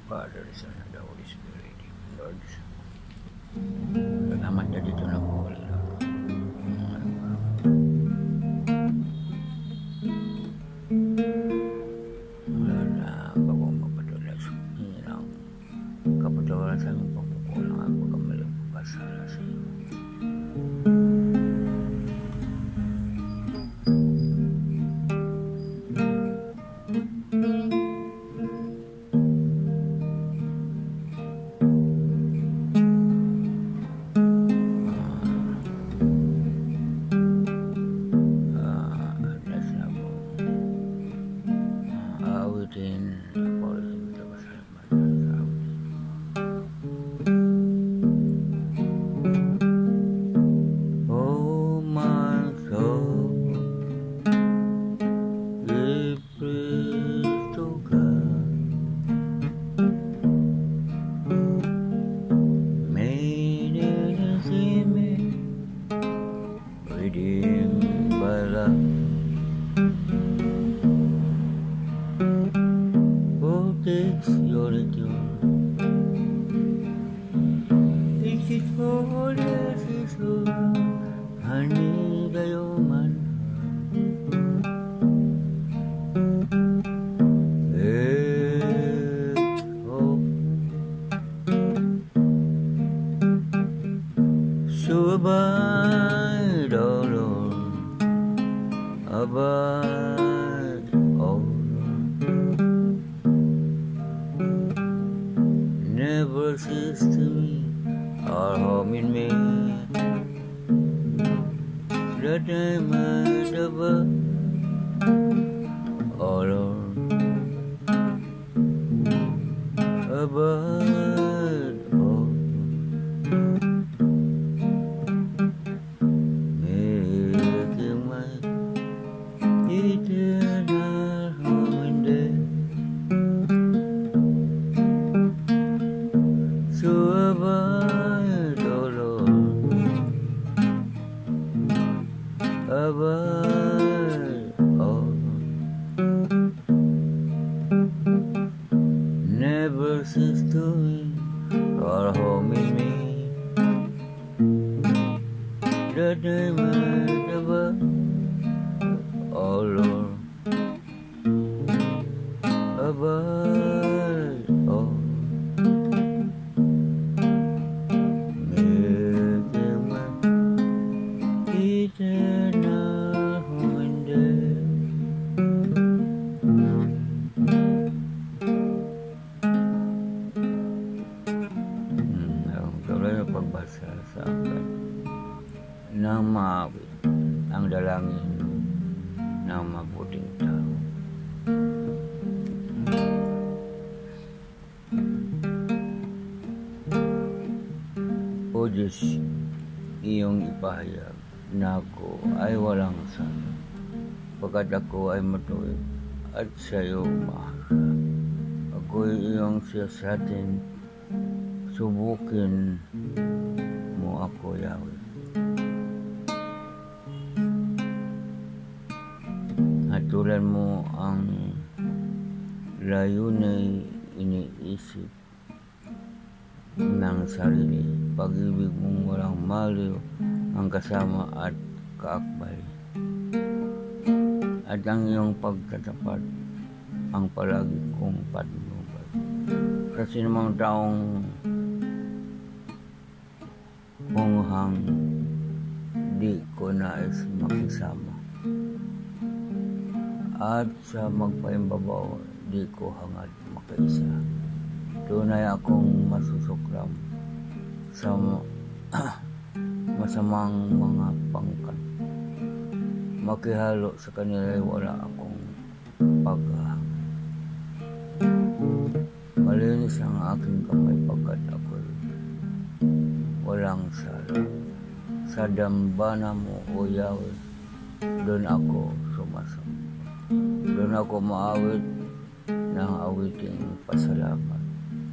Father, Son, and the Holy Spirit. Lord, salamat na dito na po. Wala na bagong mapatulas ng kapatawaran sa aming pagkukulang ang pagkamaling pagkasala sa iyo. So abide, O Lord, abide, O Lord. Never cease to me, or home in me, that I might abide, O Lord, abide, O Lord. Never cease to me, or home in me, that I might abide, O Lord, abide, O Lord. Making my eternal home in there. Pagbasa sa akin ng maawit ang dalangin ng mabuting tao. O Diyos, iyong ipahayag na ako ay walang sala, pagkat ako ay matuwid at sa iyo umaasa. Ako'y iyong siyasatin, subukin mo ako, Yahweh. Hatulan mo ang layunay iniisip ng sarili. Pag-ibig mong walang maliw ang kasama at kaakbay. At ang iyong pagtatapat ang palagi kong patnubay. Sa sinumang taong punghang di ko nais makisama, at sa magpaimbabaw di ko hangad makaisa. Tunay akong masusuklam sa masamang mga pangkat. Makihalo sa kanila ay wala akong paghahangad. Malinis ang aking kamay pagkat ako'y walang sala. Sa dambana mo, O Yahweh, doon ako sumasamba. Doon ako maawit ng awiting pasalamat.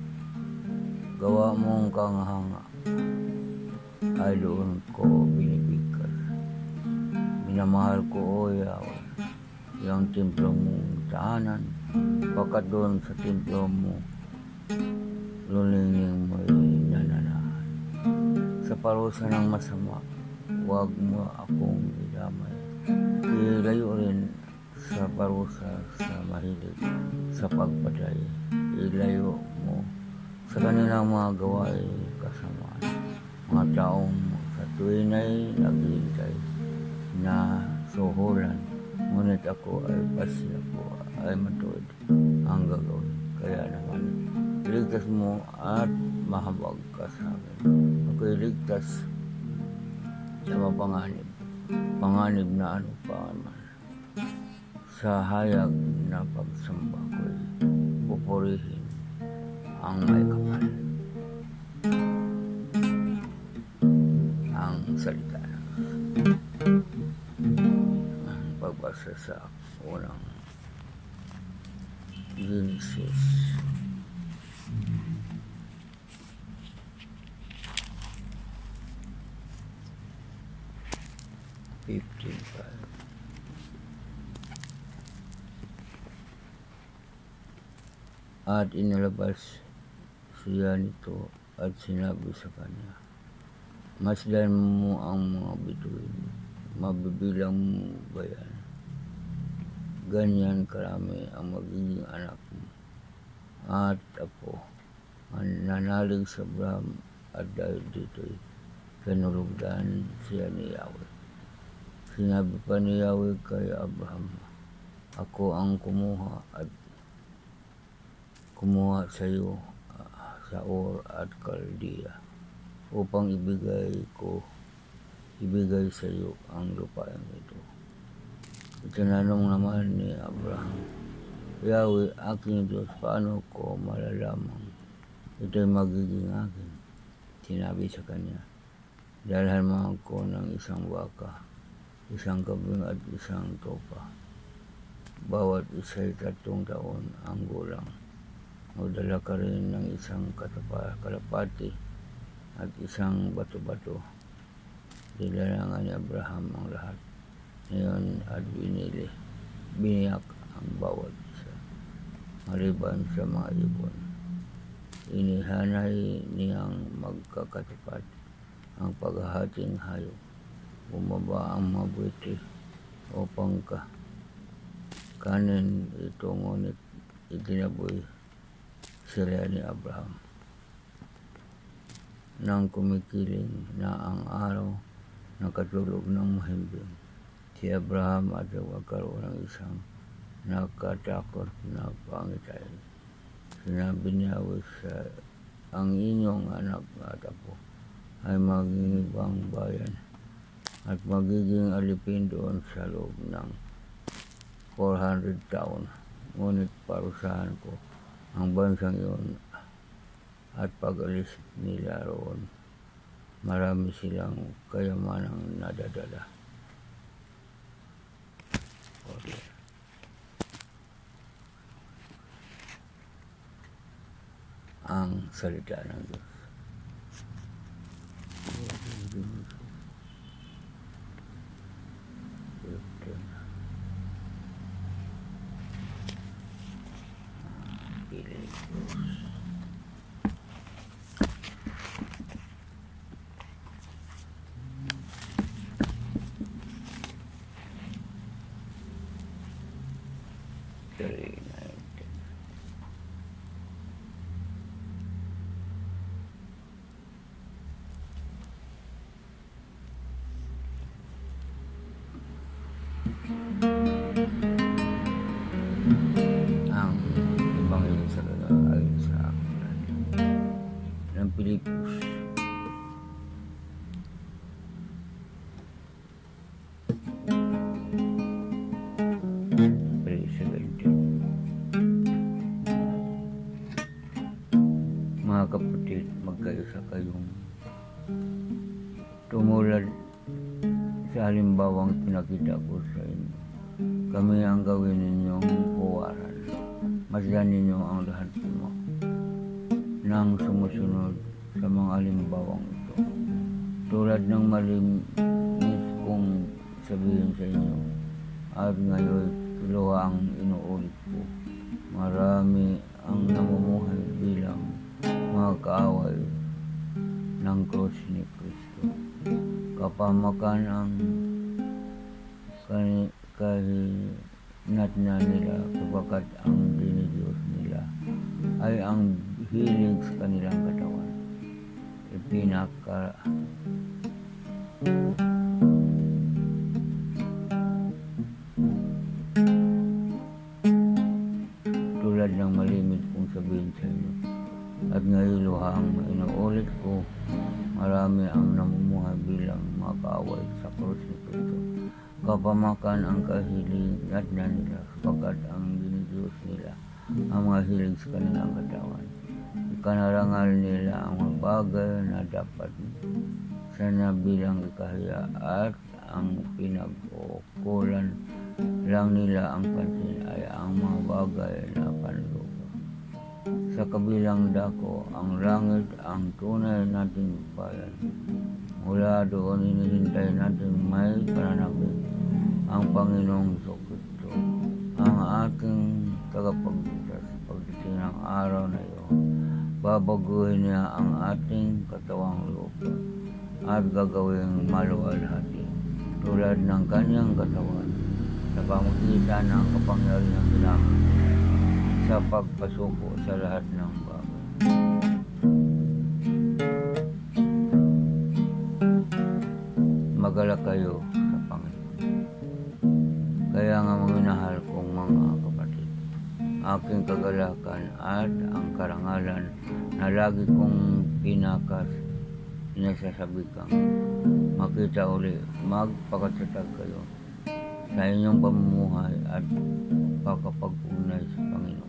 Gawa mong kanghanga ay doon ko binibigkas. Minamahal ko, O Yahweh, yung templo mong tahanan, pagkat doon sa templo mo lulinging mo'y nananahan. Sa parusa ng masama, huwag mo akong idamay. Ilayo rin sa parusa sa mahilig sa pagpatay. Ilayo mo sa kanilang mga gawain kasamaan. Mga taong sa tuwin ay naghihintay na suhulan. Ngunit ako ay pasya ko ay matuwid ang gagawin. Kaya naman, iligtas mo at mahabag ka sa akin. Ako'y ligtas sa mapanganib. Panganib na ano pa man. Sa hayag na pagsamba ko'y pupurihin ang may kapal. Ang salita ng ang pagbasa sa unang Genesis 15:5. At inilabas siya nito at sinabi sa kanya, masdan mo ang mga bituin, mabibilang mo ba yan? Ganyan karami ang magiging anak mo. At apo, nanalig sa Abraham at dahil dito'y kinulugdan siya ni Yahweh. Sinabi pa ni Yahweh kay Abraham, ako ang kumuha sa iyo sa Ur at Caldea upang ibigay sa iyo ang lupain ito. Itinanong naman ni Abraham, Yahweh, aking Diyos, paano ko malalamang ito'y magiging akin? Sinabi sa kanya, dalhan mo ako ng isang baka, isang kabing at isang topa. Bawat isa'y 3 taon ang gulang. Magdala ka rin ng isang kalapati at isang bato-bato. Dinala ni Abraham ang lahat. Ngayon at biniyak ang bawat isa, maliban sa mga ibon. Inihanay niyang magkakatapat ang paghahating hayop. Bumaba ang mga buwiti upang kanin ito, ngunit itinaboy sila ni Abraham. Nang kumikiling na ang araw, nakatulog ng mahimbing si Abraham at nagkaroon ng isang nakatakot na pangitain. Sinabi niya, ang inyong anak at apo ay magiging ibang bayan at magiging alipin doon sa loob ng 400 taon. Ngunit parusahan ko ang bansang iyon at pag-alis nila roon, marami silang kayamanang nadadala. Ang salita ng Diyos. Ang Ebanghelyo sa ayon sa aklat ng Pilipos. Mga kapatid, magkaisa kayong tumulad sa halimbawang pinakita ko sa inyo. Kami ang gawin ninyong huwaran. Masdan ninyo ang lahat mo nang sumusunod sa mga halimbawang ito. Tulad ng malinis kong sabihin sa inyo, at ngayon luha ang inuulit ko. Marami ang namumuhay bilang kaaway ng krus ni Kristo. Kapamakan ang kahinatnan nila, sapagkat ang dinidiyos nila ay ang hilig sa kanilang katawan. Tulad ng malimit kong sabihin sa inyo, at ngayon luhang inuulit ko, marami ang namumuhay bilang mga kaaway sa krus ni Kristo. Kapamakan ang kahilinatnan nila, sapagkat ang dinidiyos nila ang mga hilig sa kanilang katawan. Ikanarangal nila ang mga bagay na dapat sana bilang ikahiya, at ang pinag-uukulan lang nila ang pansin ay ang mga bagay na panlupa. Sa kabilang dako, ang langit ang tunay nating bayan. Mula doon hinihintay natin may pananabik ang Panginoong Jesucristo, ang ating tagapagligtas. Pagdating ng araw na iyon, babaguhin niya ang ating katawang lupa at gagawing maluwalhati tulad ng kanyang katawan sa pamagitan ng kapangyarihan namin sa pagpasuko sa lahat ng bagay. Magalak kayo sa Panginoon. Kaya nga minahal kong mga kapatid, aking kagalakan at ang karangalan na lagi kong pinasasabi kang makita uli, magpakatatag kayo sa inyong pamumuhay at pakapag-ugnay sa Panginoon.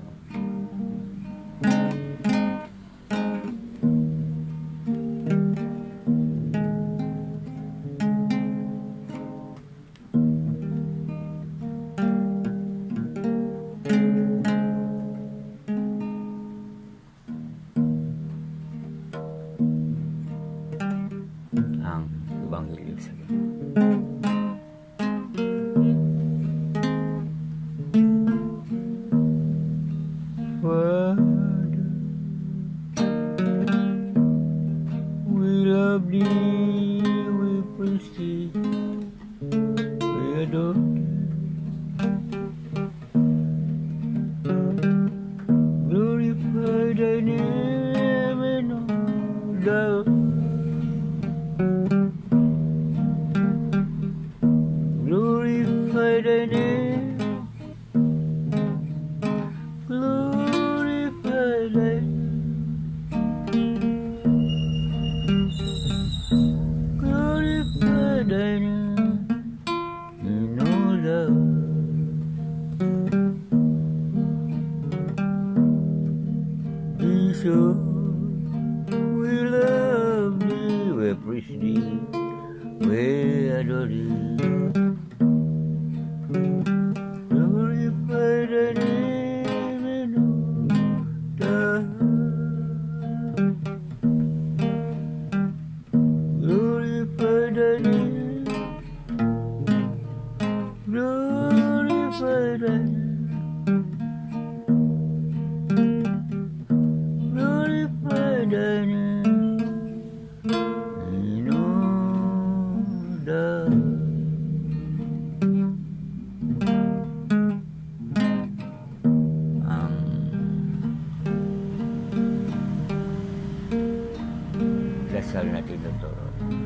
Ang Ebanghelyo sa Father, we love thee, we praise thee, we adore thee. Glorify thy name in all the earth. Glorify thy name, glorify thy name, glorify thy name in all the earth. Jesus, we love thee, we praise thee, we adore thee. Glorify thy name in all the earth. Glorify thy name, glorify thy name, glorify thy name in all the earth. Dasal na tinuturo.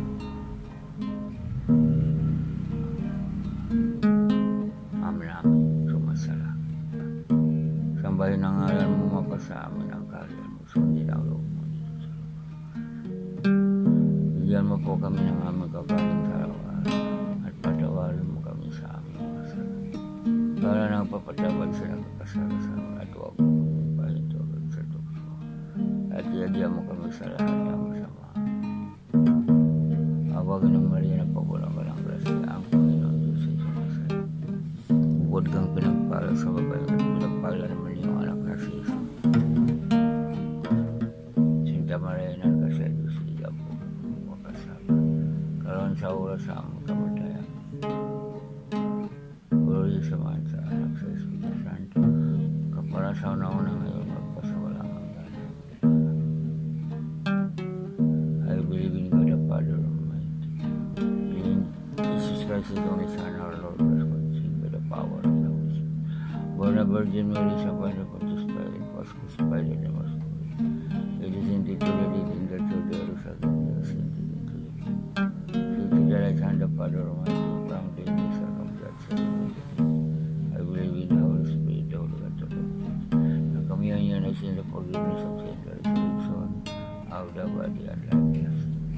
Amin, sumasala. Sambahin ang ngalan mo, mapasa amin ang kaharian mo, sundin ang loob mo dito sa lupa. Bigyan mo po kami ng aming kakaling sa araw-araw, at patawarin mo kami sa aming kasalanan. Para nang papatawad sa nagkakasala sa amin, at huwag mo kami pahintugan sa tukso. At iagyan mo kami sa lahat ng masama. Awag ng Maria na pagulang-galang grasya, ang Panginoon Diyos ay sumasaya. Bukod kang pinagpala sa babae, at pinagpala naman yung anak na si Jesus. Sinta Maria na kasi Diyos ay po makasama. Karoon sa oras sa aming kamatayan. Glory sa man sa anak sa Espiritu Santo, kapara sa una-una ngayon, magpasawalang hanggan. Sweet only Son, our Lord, was conceived by the power of the Holy Spirit. Born of Virgin Mary, suffered under Pontius Pilate, was crucified and was buried. He descended to the dead, in the church of Jerusalem, he ascended into the seated at the right hand of Father Almighty, from the days of God, I believe in the Holy Spirit, the Holy Catholic Church, the communion of sins, the forgiveness of sins, the resurrection of the body and life.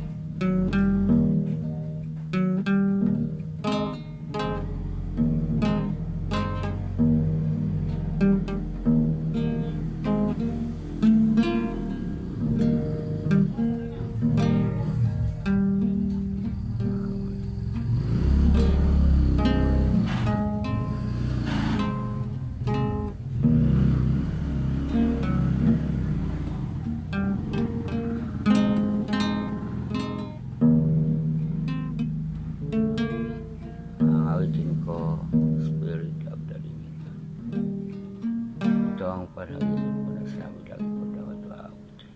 Awitin ko, Spirit of the Living God. Ito ang panaginip ko na sinabi lagi ko dapat awitin.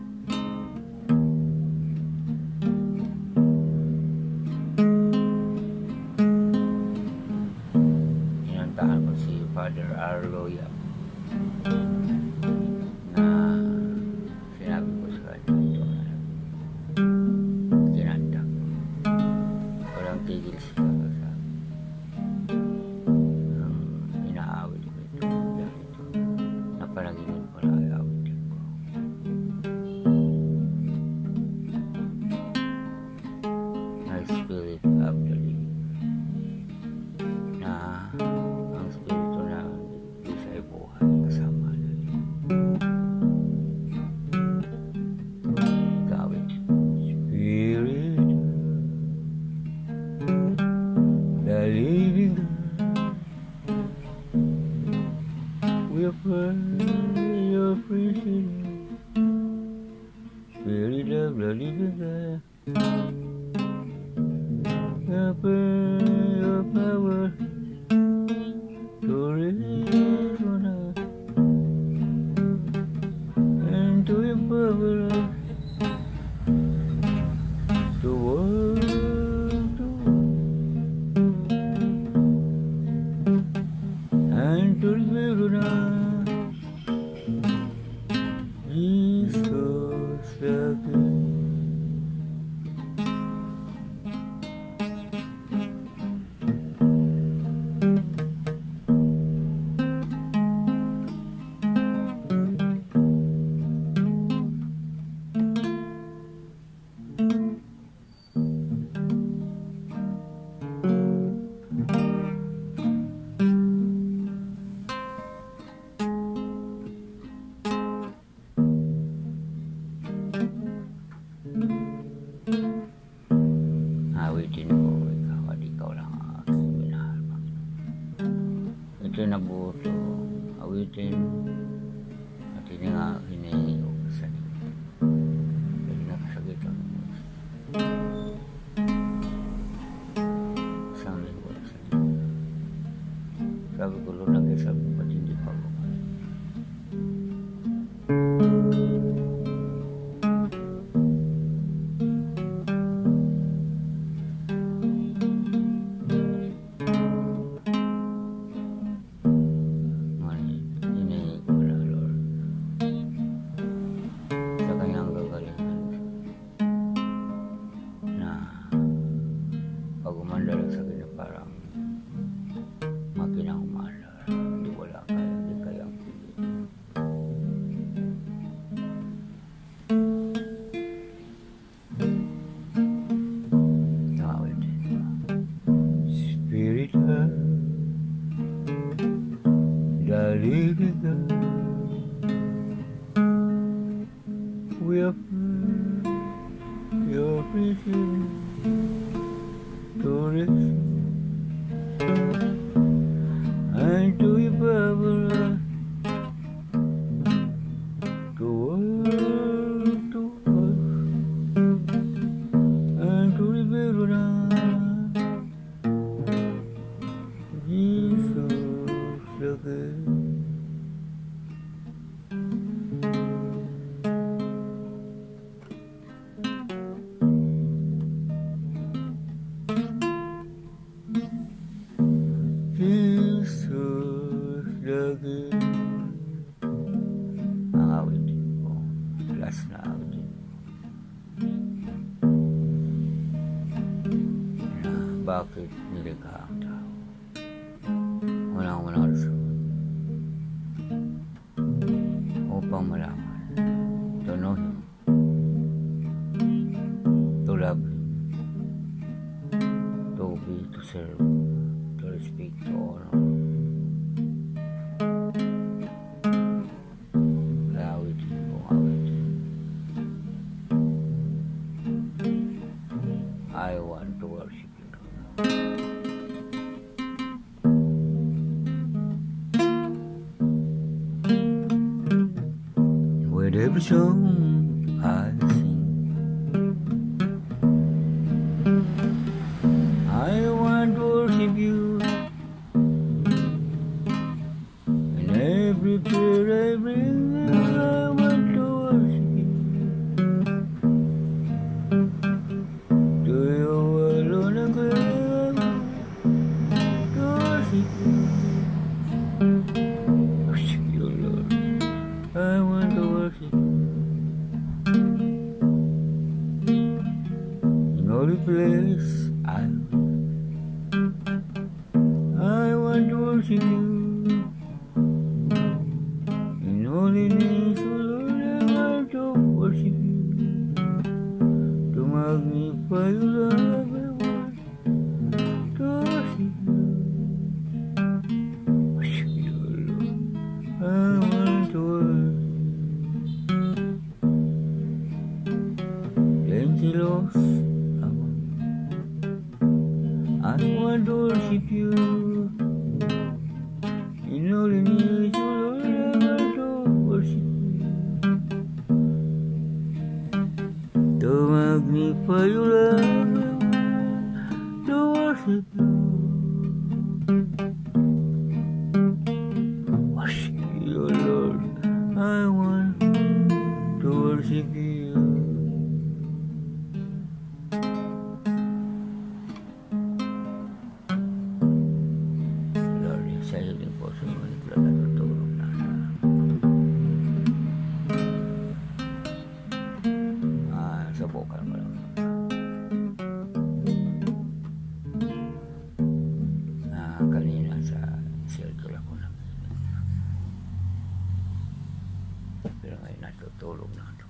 Inantahan ko si Father Arlo Yap na sinabi ko sa kanya ito na kinanda ko. Walang tigil siya sa inaawit ko ito dahil ito napanaginip ko na ayawitin ko. Na Spirit of the Living na ang Spirito na isa ay buhay kasama na rin. Gawin Spirit the Living God, we pray your presence. Spirit of the Living God, we pray your power to release on us and to empower us to work and to reveal on us Jesus the King. Awitin ko ikaw at ikaw lang ang aking minahal, Panginoon. Ito na buto, awitin at hinihingi ko sa iyo. Dahil nakasagitan mo isang linggo sa iyo. Sabi ko, Lord, nag-isabi ko ba't hindi pa ako pag-umandar sa akin na parang makinang umandar. Hindi wala kaya, hindi kaya ang pili. Tawid ito. Spirit of the Living God, we are your presence to rest and to empower us to work to us and to reveal on us Jesus the King. taas na awitin na bakit nilikha ang tao. Unang-unang rason upang malaman, to know Him, to love Him, to be, to serve, to respect, to honor. Kaya awitin kong awitin. I want to worship You. With every song I sing, I want to worship You. In every prayer I bring, I want to worship You. To You alone I claim to worship You. Worship You, Lord. I want to worship You. In holy place I want to worship You. In holiness, O Lord, I want to worship You. To magnify You, love, I want to worship You. Worship You, Lord. I want to worship You. Lentillos, I want to worship You. In holiness, O Lord, I want to worship You. To magnify Your love, I want to worship You. Worship You, Lord, I want to worship You. Lord, sa hiling po sa mga natutulog na subukan mo lang kanina sa circle ako lang, pero ngayon natutulog na ito.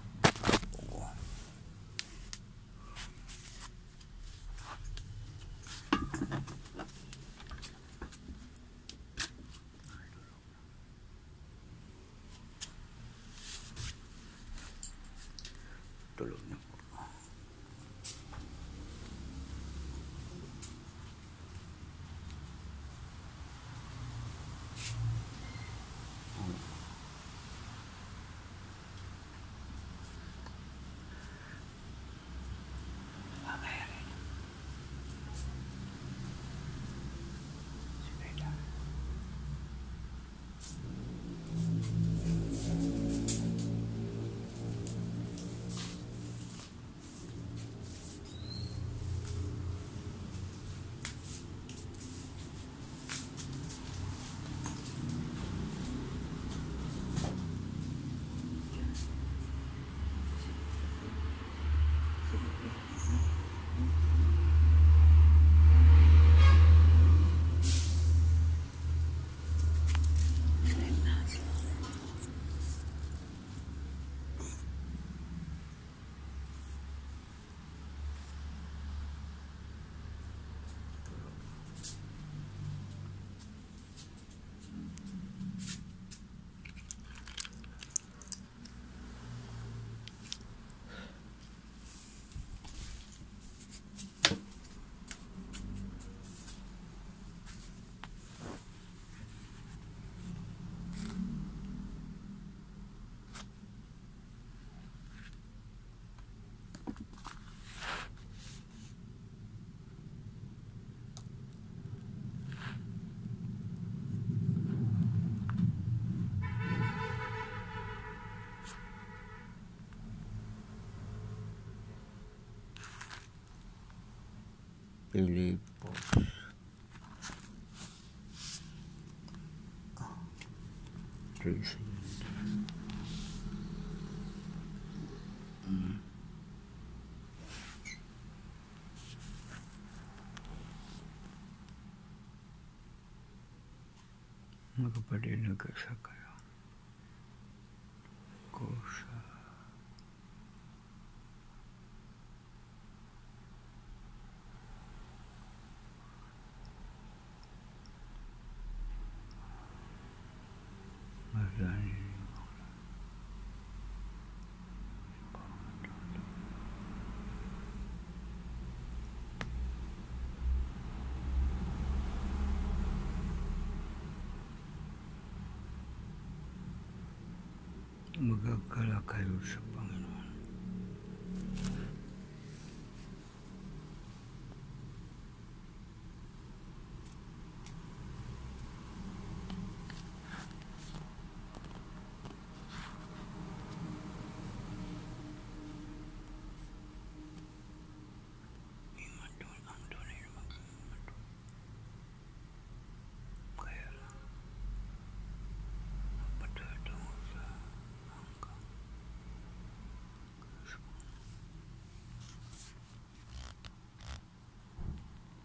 Tulog na po. Pilipos. Tracy. mga kapatid, nagkasakay ko sa Madani. Magagala kayo sa Panginoon.